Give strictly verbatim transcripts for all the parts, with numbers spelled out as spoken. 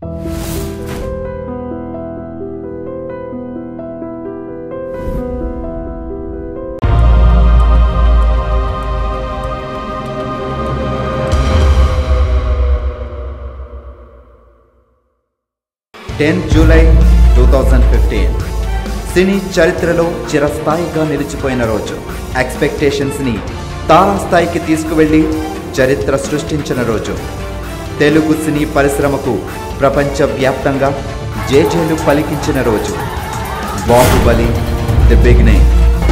Tenth July two thousand fifteen సినీ చరిత్రలో చిరస్థాయిగా నిలిచిపోయిన రోజు. ఎక్స్పెక్టేషన్స్ని తారాస్థాయికి తీసుకువెళ్ళి చరిత్ర సృష్టించిన రోజు. తెలుగు సినీ పరిశ్రమకు ప్రపంచవ్యాప్తంగా జేజేలు పలికించిన రోజు. Baahubali the beginning.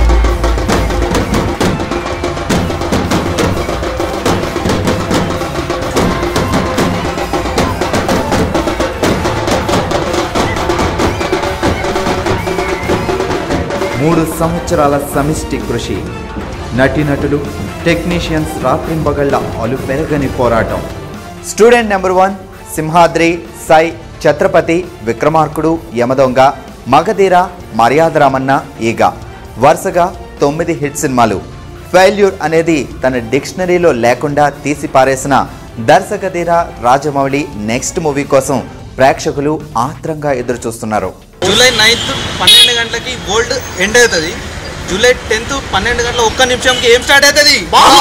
మూడు సంవత్సరాల సమిష్టి కృషి, నటీనటులు, టెక్నీషియన్స్ రాత్రింబగళ్ల అలుపెరగని పోరాటం. Student number one, Simhadri, Sye, Chatrapathi, Vikramarkudu, Yamadonga, Magadheera, Maryada Ramanna, Eega వరుసగా తొమ్మిది హిట్ సినిమాలు. ఫెయిల్యూర్ అనేది తన డిక్షనరీలో లేకుండా తీసి పారేసిన దర్శకధీర రాజమౌళి నెక్స్ట్ మూవీ కోసం ప్రేక్షకులు ఆత్రంగా ఎదురు చూస్తున్నారు. జూలై నైన్త్ పన్నెండు గంటలకి గోల్డ్ ఎండ్ అవుతుంది. జూలై టెన్త్ పన్నెండు గంటల ఒక్క నిమిషంకి ఏం స్టార్ట్ అవుతుంది?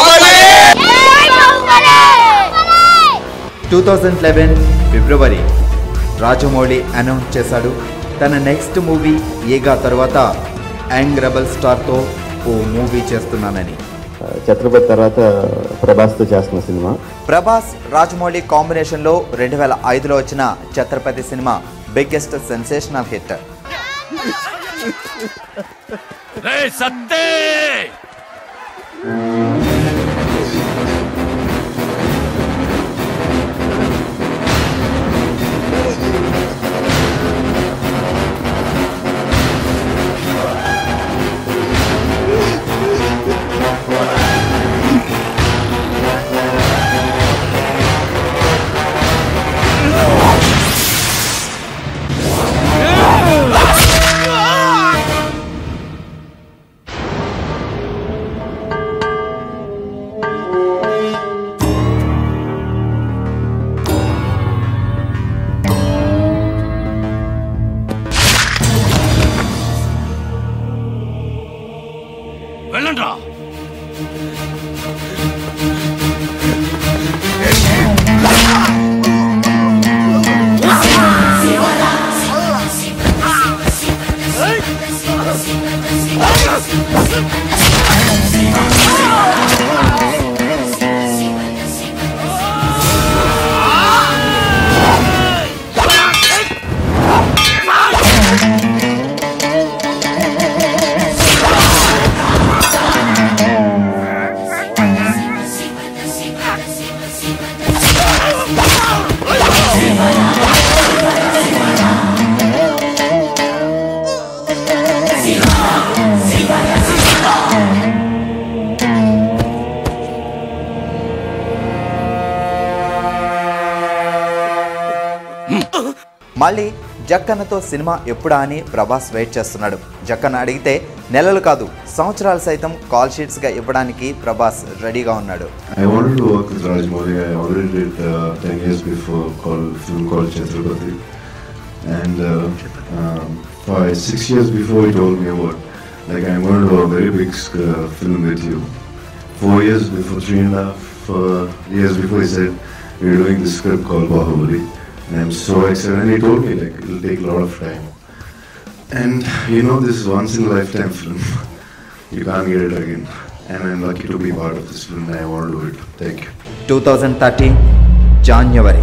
Two thousand eleven February Rajamouli announce చేశాడు తన నెక్స్ట్ మూవీ ఈగా తర్వాత యంగ్ రెబల్ స్టార్తో ఓ మూవీ చేస్తున్నానని. ఛత్రపతి తర్వాత ప్రభాస్తో చేస్తున్న సినిమా. ప్రభాస్ రాజమౌళి కాంబినేషన్లో రెండు వేల ఐదులో వచ్చిన Chatrapathi cinema biggest sensational hit. మళ్ళీ జక్కన్నతో సినిమా ఎప్పుడా అని ప్రభాస్ వెయిట్ చేస్తున్నాడు. జక్కన్న అడిగితే నెలలు కాదు సంవత్సరాలు సైతం కాల్ షీట్స్ గా ఇవ్వడానికి ప్రభాస్ రెడీగా ఉన్నాడు. I wanted to work with Rajmouli. I already did uh, ten years before called film called Chhatrapati, and uh, um, five six years before he told me about like I'm going to do a very big uh, film with you. Four years before, three and a half uh, years before, he said we're doing this script called Bahubali. And I'm so excited, and he told me like it'll take a lot of time. And you know, this is once in a lifetime film. You can't get it again. And I'm lucky to be part of this film, and I want to do it. Thank you. twenty thirteen January.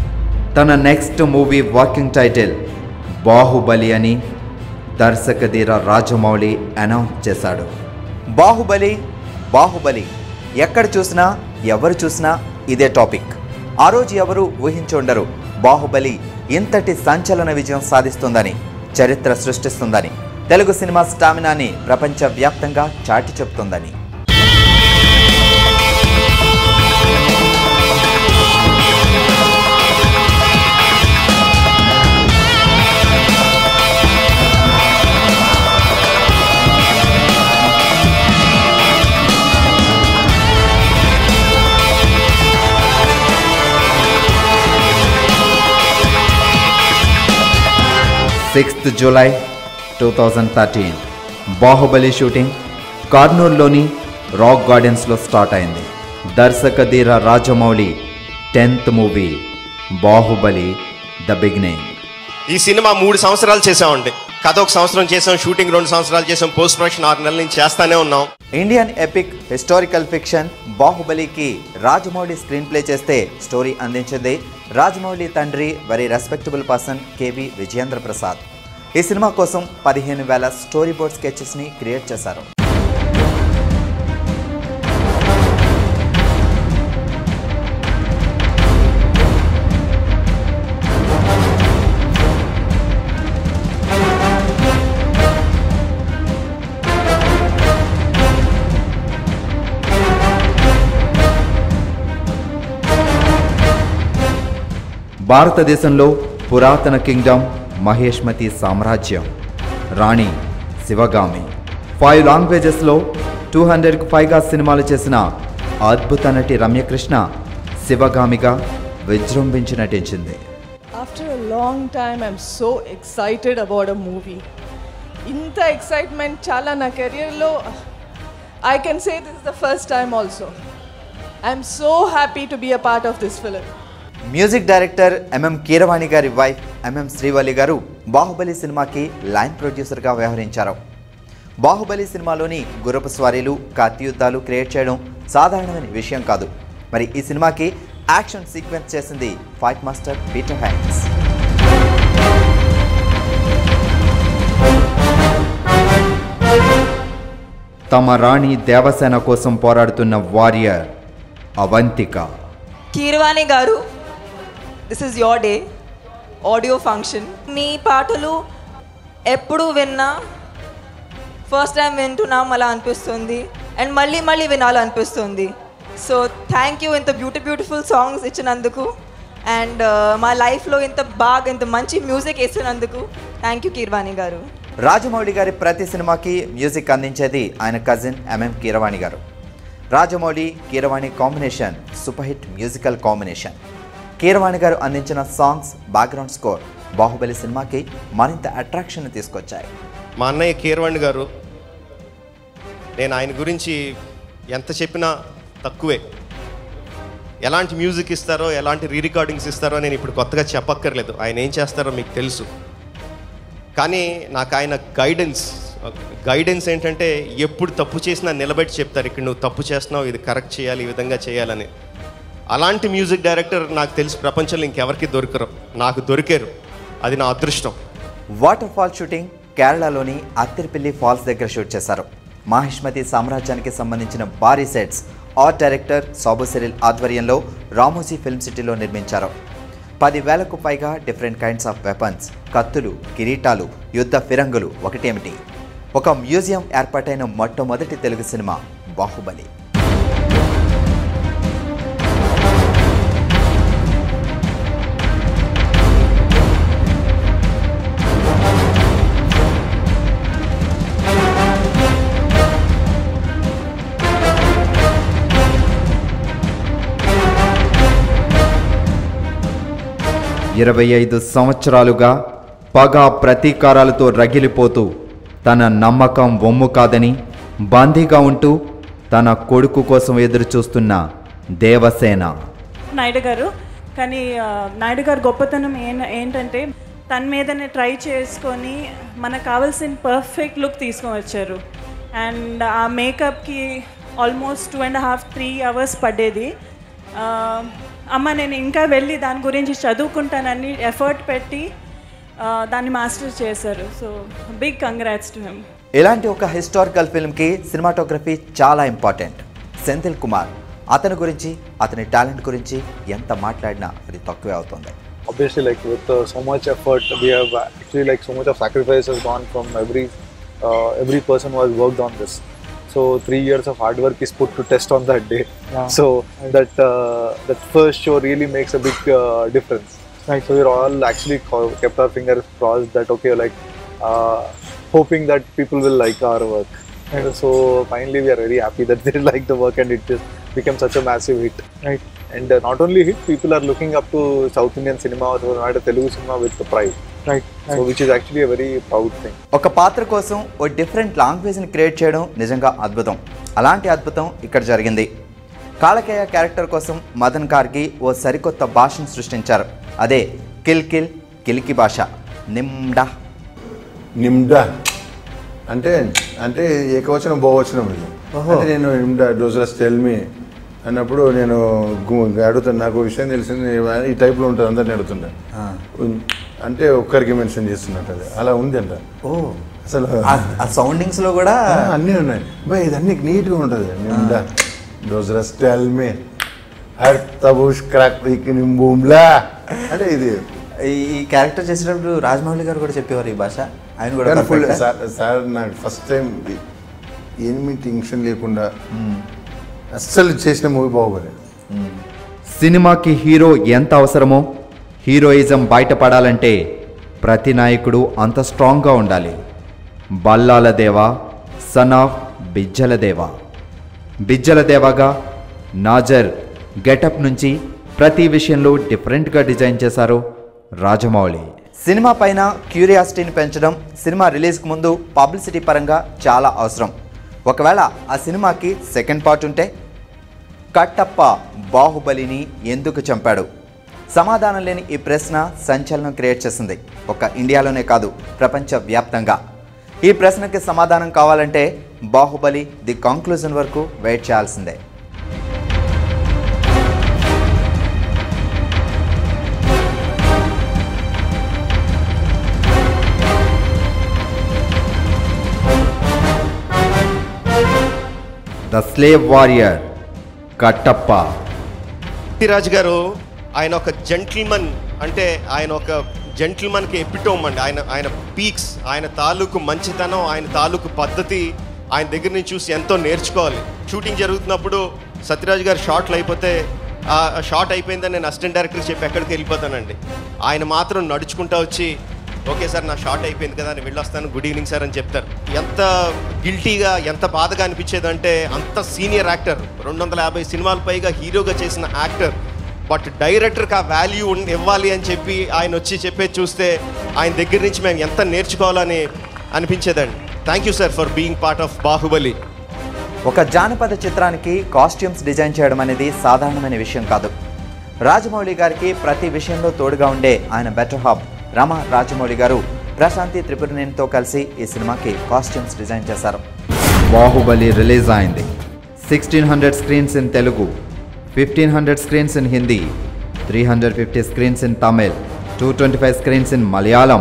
తన next movie working title Baahubali అని దర్శకధీర Rajamouli announce చేశాడు. బాహుబలి బాహుబలి ఎక్కడ చూసినా ఎవరు చూసినా ఇదే topic. ఆ రోజు ఎవరు ఊహించుండరు బాహుబలి ఇంతటి సంచలన విజయం సాధిస్తుందని, చరిత్ర సృష్టిస్తుందని, తెలుగు సినిమా స్టామినాని ప్రపంచవ్యాప్తంగా చాటి చెప్తుందని. Sixth July two thousand thirteen Baahubali shooting కర్నూలులోని రాక్ గార్డెన్స్లో స్టార్ట్ అయింది. దర్శక ధీర Rajamouli tenth movie Baahubali the beginning. ఈ సినిమా మూడు సంవత్సరాలు చేసామండి. కథ ఒక సంవత్సరం చేసాం, షూటింగ్ రెండు సంవత్సరాలు చేసాం, పోస్ట్ ప్రొడక్షన్ ఆరు నెలల నుంచి చేస్తానే ఉన్నాం. ఇండియన్ ఎపిక్ హిస్టారికల్ ఫిక్షన్ బాహుబలికి రాజమౌళి స్క్రీన్ ప్లే చేస్తే స్టోరీ అందించింది రాజమౌళి తండ్రి very respectable person KV Vijayendra Prasad. ఈ సినిమా కోసం పదిహేను వేల స్టోరీ బోర్డ్ స్కెచెస్ని క్రియేట్ చేశారు. భారతదేశంలో పురాతన కింగ్డమ్ మహేష్మతి సామ్రాజ్యం, రాణి శివగామి. ఫైవ్ లాంగ్వేజెస్లో టూ హండ్రెడ్కు పైగా సినిమాలు చేసిన అద్భుత నటి రమ్యకృష్ణ శివగామిగా విజృంభించి నటించింది. After a long time, I'm so excited about a movie. ఇంత ఎక్సైట్మెంట్ చాలా నా కెరియర్లో I can say this is the first time also. I'm so happy to be a part of this film. Music director MM Keeravani గారి wife MM Srivalli గారు బాహుబలి సినిమాకి line ప్రొడ్యూసర్గా వ్యవహరించారు. బాహుబలి సినిమాలోని గుర్రపు స్వారీలు, కత్తి యుద్ధాలు క్రియేట్ చేయడం సాధారణమైన విషయం కాదు. మరి ఈ సినిమాకి యాక్షన్ సీక్వెన్స్ చేసింది ఫైట్ మాస్టర్ పీటర్ హ్యాంక్స్. తమ రాణి దేవసేన కోసం పోరాడుతున్న warrior Avantika. Keeravani garu, this is your day audio function. మీ పాటలు ఎప్పుడు విన్నా ఫస్ట్ టైం వింటున్నాం అలా అనిపిస్తుంది, అండ్ మళ్ళీ మళ్ళీ వినాలనిపిస్తుంది. సో థ్యాంక్ యూ ఇంత బ్యూటి బ్యూటిఫుల్ సాంగ్స్ ఇచ్చినందుకు, అండ్ మా లైఫ్లో ఇంత బాగా ఇంత మంచి మ్యూజిక్ వేసినందుకు థ్యాంక్ యూ కీరవాణి గారు. రాజమౌళి గారి ప్రతి సినిమాకి మ్యూజిక్ అందించేది ఆయన cousin MM Keeravani garu. Rajamouli Keeravani combination super hit musical combination. Keeravani garu అందించిన సాంగ్స్, బ్యాక్గ్రౌండ్ స్కోర్ బాహుబలి సినిమాకి మరింత అట్రాక్షన్ తీసుకొచ్చాయి. మా అన్నయ్య కీరవాణి గారు, నేను ఆయన గురించి ఎంత చెప్పినా తక్కువే. ఎలాంటి మ్యూజిక్ ఇస్తారో, ఎలాంటి రీ రికార్డింగ్స్ ఇస్తారో నేను ఇప్పుడు కొత్తగా చెప్పక్కర్లేదు. ఆయన ఏం చేస్తారో మీకు తెలుసు. కానీ నాకు ఆయన గైడెన్స్ గైడెన్స్ ఏంటంటే ఎప్పుడు తప్పు చేసినా నిలబెట్టి చెప్తారు, ఇక్కడ నువ్వు తప్పు చేస్తున్నావు, ఇది కరెక్ట్ చేయాలి, ఈ విధంగా చేయాలని. అలాంటి మ్యూజిక్ డైరెక్టర్ నాకు తెలిసి ప్రపంచంలో ఇంకెవరికి దొరకరు, నాకు దొరికారు. అది నా అదృష్టం. వాటర్ ఫాల్ షూటింగ్ కేరళలోని అత్తిరిపిల్లి ఫాల్స్ దగ్గర షూట్ చేశారు. మహిష్మతి సామ్రాజ్యానికి సంబంధించిన భారీ sets art director Sabu Cyril ఆధ్వర్యంలో రామోజీ ఫిల్మ్ సిటీలో నిర్మించారు. పదివేలకు పైగా డిఫరెంట్ కైండ్స్ ఆఫ్ వెపన్స్, కత్తులు, కిరీటాలు, యుద్ధ ఫిరంగులు ఒకటేమిటి, ఒక మ్యూజియం ఏర్పాటైన మొట్టమొదటి తెలుగు సినిమా బాహుబలి. ఇరవై ఐదు సంవత్సరాలుగా పగ ప్రతీకారాలతో రగిలిపోతూ తన నమ్మకం వమ్ము కాదని బందీగా ఉంటూ తన కొడుకు కోసం ఎదురు చూస్తున్న దేవసేన. నాయుడు గారు, కానీ నాయుడు గారు గొప్పతనం ఏంటంటే తన మీదనే ట్రై చేసుకొని మనకు కావాల్సిన పర్ఫెక్ట్ లుక్ తీసుకొని వచ్చారు. అండ్ ఆ మేకప్కి almost two and half three hours పడ్డేది. అమ్మ నేను ఇంకా వెళ్ళి దాని గురించి చదువుకుంటానని ఎఫర్ట్ పెట్టి దాన్ని మాస్టర్ చేశారు. So big congrats to him. ఇలాంటి ఒక హిస్టారికల్ ఫిల్మ్కి సినిమాటోగ్రఫీ చాలా ఇంపార్టెంట్. సెంథిల్ కుమార్, అతని గురించి, అతని టాలెంట్ గురించి ఎంత మాట్లాడినా అది తక్కువే అవుతుంది. Obviously, like with uh, so much effort, we have actually like so much of sacrifice has gone from every uh, every person who has worked on this. So three years of hard work is put to test on that day. Yeah. So that uh, that first show really makes a big uh, difference. Right. So we're all actually kept our fingers crossed that okay, like uh, hoping that people will like our work. Right. So finally, we are very happy that they like the work and it just became such a massive hit. Right. And uh, not only hit, people are looking up to South Indian cinema or not a Telugu cinema with the pride. Right. So which is actually a very proud thing. ఒక పాత్ర కోసం ఓ different లాంగ్వేజ్ని create చేయడం నిజంగా అద్భుతం. అలాంటి అద్భుతం ఇక్కడ జరిగింది. కాలకేయ క్యారెక్టర్ కోసం మదన్ కార్గి ఓ సరికొత్త భాషను సృష్టించారు. అదే కిల్ కిల్ కిల్కి భాష నిమ్డా. నిమ్డా అంటే అంటే ఏకవచనం బహువచనం ఇది. అంటే నేను నిమ్డా డోజరస్ టెల్ మీ అన్నప్పుడు నేను అడుగుతాను, నాకు విషయం తెలిసింది ఈ టైప్లో ఉంటుంది అందరిని అడుగుతుంటా. అంటే ఒక్కరికి మెన్షన్ చేస్తున్నట్టు అది అలా ఉంది అంట. ఓ అసలు ఆ సౌండింగ్స్ లో కూడా అన్నీ ఉన్నాయి బా, ఇది అన్ని నీట్గా ఉంటుంది. నిమ్డా డోజరస్ టెల్ మీ తబుష్ క్రాక్ నింబూమ్లా అంటే ఇది. ఈ క్యారెక్టర్ చేసేటప్పుడు రాజమౌళి గారు కూడా చెప్పేవారు ఈ భాష. ఆయన కూడా ఫుల్ సార్ సార్ నాకు ఫస్ట్ టైం ఏమి టెన్షన్ లేకుండా అస్సలు చేసిన మూవీ బాహుబలి. సినిమాకి హీరో ఎంత అవసరమో హీరోయిజం బయటపడాలంటే ప్రతి నాయకుడు అంత స్ట్రాంగ్గా ఉండాలి. బల్లాల దేవా సన్ ఆఫ్ బిజ్జల దేవా. బిజ్జల దేవాగా నాజర్ గెటప్ నుంచి ప్రతి విషయంలో డిఫరెంట్గా డిజైన్ చేశారు రాజమౌళి. సినిమా పైన క్యూరియాసిటీని పెంచడం సినిమా రిలీజ్కి ముందు పబ్లిసిటీ పరంగా చాలా అవసరం. ఒకవేళ ఆ సినిమాకి సెకండ్ పార్ట్ ఉంటే కట్టప్ప బాహుబలిని ఎందుకు చంపాడు? సమాధానం లేని ఈ ప్రశ్న సంచలనం క్రియేట్ చేసింది. ఒక ఇండియాలోనే కాదు, ప్రపంచవ్యాప్తంగా. ఈ ప్రశ్నకి సమాధానం కావాలంటే బాహుబలి ది కంక్లూజన్ వరకు వెయిట్ చేయాల్సిందే. The slave warrior Kattappa. Raj garu ఆయన ఒక జెంటిల్మన్, అంటే ఆయన ఒక జెంటిల్మన్కి ఎపిటోమ్ అండి. ఆయన ఆయన పీక్స్, ఆయన తాలూకు మంచితనం, ఆయన తాలూకు పద్ధతి ఆయన దగ్గర నుంచి చూసి ఎంతో నేర్చుకోవాలి. షూటింగ్ జరుగుతున్నప్పుడు సత్యరాజ్ గారు షాట్లు అయిపోతే ఆ షాట్ అయిపోయిందని నేను అసిస్టెంట్ డైరెక్టర్ చెప్పి ఎక్కడికి వెళ్ళిపోతానండి. ఆయన మాత్రం నడుచుకుంటూ వచ్చి ఓకే సార్ నా షాట్ అయిపోయింది కదా అని వెళ్ళొస్తాను, గుడ్ ఈవినింగ్ సార్ అని చెప్తారు. ఎంత గిల్టీగా ఎంత బాధగా అనిపించేదంటే అంత సీనియర్ యాక్టర్, రెండు వందల యాభై సినిమాల పైగా హీరోగా చేసిన యాక్టర్, బట్ డైరెక్టర్కి ఆ వాల్యూ ఇవ్వాలి అని చెప్పి ఆయన వచ్చి చెప్పేది చూస్తే ఆయన దగ్గర నుంచి మేము ఎంత నేర్చుకోవాలని అనిపించేదండి. Thank you sir for being part of Baahubali. ఒక జానపద చిత్రానికి కాస్ట్యూమ్స్ డిజైన్ చేయడం అనేది సాధారణమైన విషయం కాదు. రాజమౌళి గారికి ప్రతి విషయంలో తోడుగా ఉండే ఆయన బెటర్ హాబ్ రమ రాజమౌళి గారు ప్రశాంతి త్రిపురనేనితో కలిసి ఈ సినిమాకి కాస్ట్యూమ్స్ డిజైన్ చేశారు. బాహుబలి రిలీజ్ అయింది. Sixteen hundred screens in Telugu, fifteen hundred screens in Hindi, three hundred fifty screens in Tamil, two twenty five screens in Malayalam,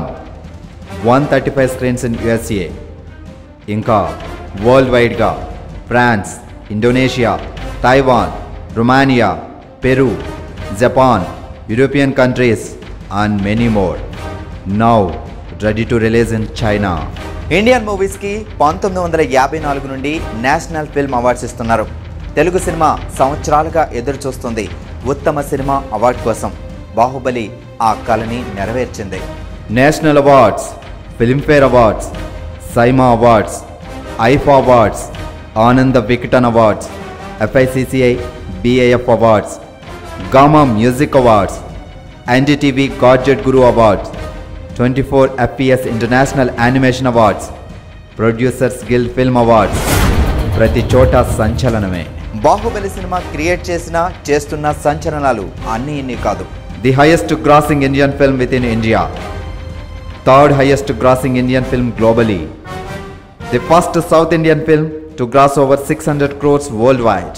one thirty five screens in USA. ఇంకా వరల్డ్ వైడ్గా France, Indonesia, Taiwan, Romania, Peru, Japan, European countries and many more. Now ready to release in China. Indian మూవీస్కి పంతొమ్మిది వందల యాభై నాలుగు నుండి national film awards ఇస్తున్నారు. Telugu cinema సంవత్సరాలుగా ఎదురు చూస్తుంది ఉత్తమ సినిమా అవార్డు కోసం. బాహుబలి ఆ కళని నెరవేర్చింది. National awards, Filmfare awards, SIIMA awards, IIFA awards, Ananda Vikatan awards, FICCI BAF awards, Gama music awards, NDTV gadget guru awards, twenty four FPS international animation awards, producers guild film awards. ప్రతి చోట సంచలనమే. బాహుబలి సినిమా క్రియేట్ చేసిన చేస్తున్న సంచలనాలు అన్నీ ఇన్ని కాదు. The highest grossing Indian film within India, third highest grossing Indian film globally, the first south Indian film to gross over six hundred crores world wide,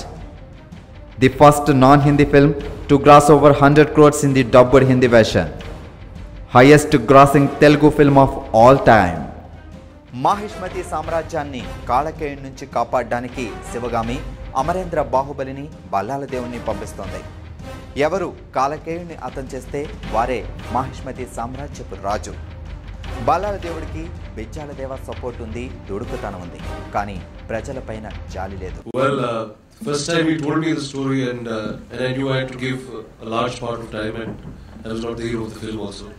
the first non Hindi film to gross over hundred crores in the dubbed Hindi version, highest grossing Telugu film of all time. Mahishmati సామ్రాజ్యాన్ని కాళకేయుడి నుంచి కాపాడడానికి శివగామి అమరేంద్ర బాహుబలిని బల్లాల దేవుణ్ణి పంపిస్తోంది. ఎవరు కాళకేయుడిని అతం చేస్తే వారే మాహిష్మతి సామ్రాజ్యపు రాజు. బల్లాల దేవుడికి బిజ్జాల దేవ సపోర్ట్ ఉంది, దుడుకుతనం ఉంది, కానీ ప్రజలపైన జాలి లేదు. Well, uh, first time he told me the story and uh, and I knew I had to give a large part of time and I was not the hero of the film also.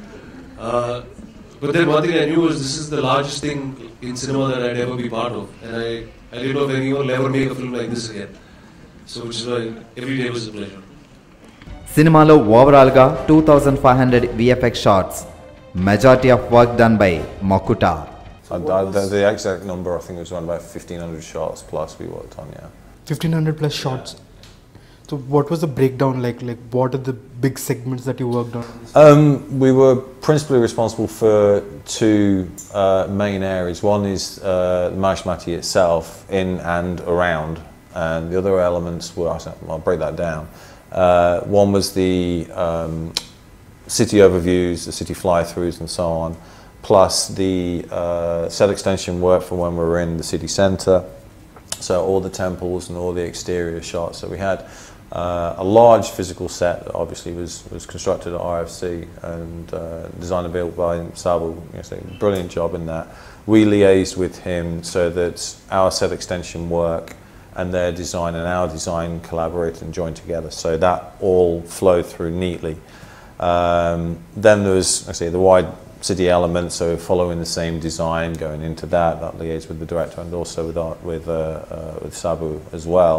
Uh, but then one thing I knew was this is the largest thing in cinema that I'd ever be part of, and I, I didn't know if anyone will ever make a film like this again. So which is why every day was a pleasure. సినిమాలో ఓవరాల్గా two thousand five hundred VFX shots, Majority of work done by Makuta. Uh, the, the exact number I think was around about fifteen hundred shots plus we worked on, yeah. fifteen hundred plus shots. So what was the breakdown like? Like what are the big segments that you worked on? Um, we were principally responsible for two uh, main areas. One is uh, Mahishmati itself, in and around, and the other elements were, I'll break that down. Uh, one was the um, city overviews, the city fly-throughs and so on, plus the uh, set extension work for when we were in the city centre. So all the temples and all the exterior shots that we had. Uh, a large physical set that obviously was, was constructed at R F C and uh, designed and built by Sabu. You know, so brilliant job in that. We liaised with him so that our set extension work and their design and our design collaborated and joined together. So that all flowed through neatly. Um, then there was, I say, the wide city element, so following the same design, going into that, that liaised with the director and also with art, with, uh, uh, with Sabu as well.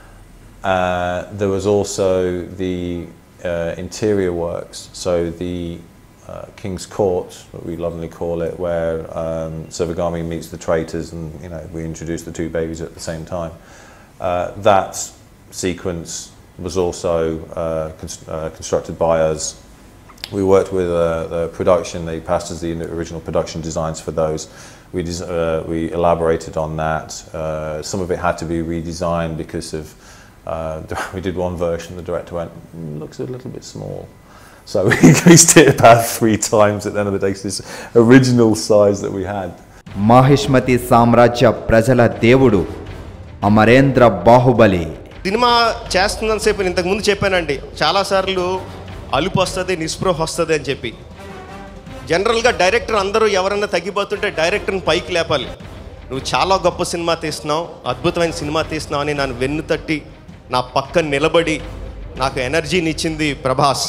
Uh, there was also the uh, interior works, so the uh, King's Court, what we lovingly call it, where um, Sivagami meets the traitors and you know we introduce the two babies at the same time. Uh, that sequence was also uh, const uh, constructed by us. We worked with uh, the production, they passed us the original production designs for those. We, uh, we elaborated on that. Uh, some of it had to be redesigned because of Uh, we did one version, the director went, mm, looks a little bit small. So we increased it about three times at the end of the day to this original size that we had. Mahishmati Samrajya Prajala Devudu Amarendra Bahubali. Cinema చేస్తున్నంత సేపు ఇంతకు ముందు చెప్పానండి చాలాసార్లు అలుపు వస్తుంది నిస్పృహ వస్తుంది అని చెప్పి జనరల్గా డైరెక్టర్ అందరూ ఎవరన్నా తగ్గిపోతుంటే డైరెక్టర్ని పైకి లేపాలి. నువ్వు చాలా గొప్ప సినిమా తీస్తున్నావు, అద్భుతమైన సినిమా తీస్తున్నావు అని నన్ను వెన్ను తట్టి నా పక్కన నిలబడి నాకు ఎనర్జీని ఇచ్చింది ప్రభాస్.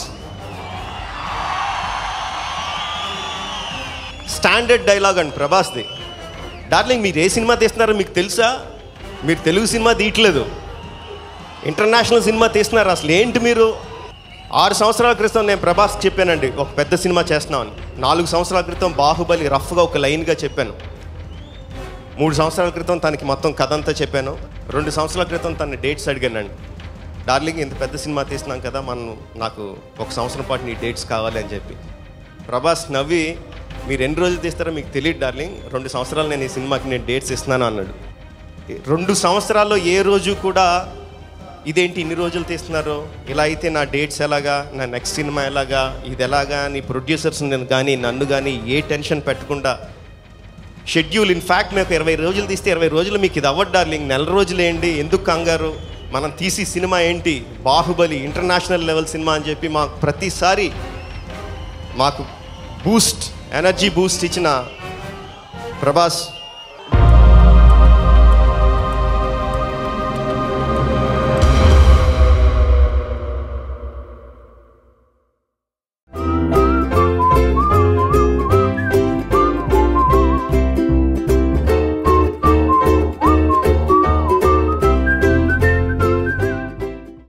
స్టాండర్డ్ డైలాగ్ అండి ప్రభాస్ది. డార్లింగ్ మీరు ఏ సినిమా తీస్తున్నారో మీకు తెలుసా? మీరు తెలుగు సినిమా తీయట్లేదు, ఇంటర్నేషనల్ సినిమా తీస్తున్నారు. అసలు ఏంటి మీరు? ఆరు సంవత్సరాల క్రితం నేను ప్రభాస్కి చెప్పానండి ఒక పెద్ద సినిమా చేస్తున్నామని. నాలుగు సంవత్సరాల క్రితం బాహుబలి రఫ్గా ఒక లైన్గా చెప్పాను. మూడు సంవత్సరాల క్రితం తనకి మొత్తం కథ అంతా చెప్పాను. రెండు సంవత్సరాల క్రితం తన డేట్స్ అడిగానండి. డార్లింగ్ ఇంత పెద్ద సినిమా తీస్తున్నాం కదా, మనం నాకు ఒక సంవత్సరం పాటు నీ డేట్స్ కావాలి అని చెప్పి. ప్రభాస్ నవ్వి మీరు ఎన్ని రోజులు తీస్తారో మీకు తెలియదు డార్లింగ్, రెండు సంవత్సరాలు నేను ఈ సినిమాకి నేను డేట్స్ ఇస్తున్నాను అన్నాడు. రెండు సంవత్సరాల్లో ఏ రోజు కూడా ఇదేంటి ఇన్ని రోజులు తీస్తున్నారు, ఇలా అయితే నా డేట్స్ ఎలాగా, నా నెక్స్ట్ సినిమా ఎలాగా, ఇది ఎలాగా అని ప్రొడ్యూసర్స్ కానీ నన్ను కానీ ఏ టెన్షన్ పెట్టకుండా షెడ్యూల్. ఇన్ఫ్యాక్ట్ మీకు ఇరవై రోజులు తీస్తే ఇరవై రోజులు మీకు ఇది అవ్వదు డార్లింగ్, నెల రోజులు ఏంటి, ఎందుకు కంగారు, మనం తీసి సినిమా ఏంటి బాహుబలి ఇంటర్నేషనల్ లెవెల్ సినిమా అని చెప్పి మాకు ప్రతిసారి మాకు బూస్ట్ ఎనర్జీ బూస్ట్ ఇచ్చిన ప్రభాస్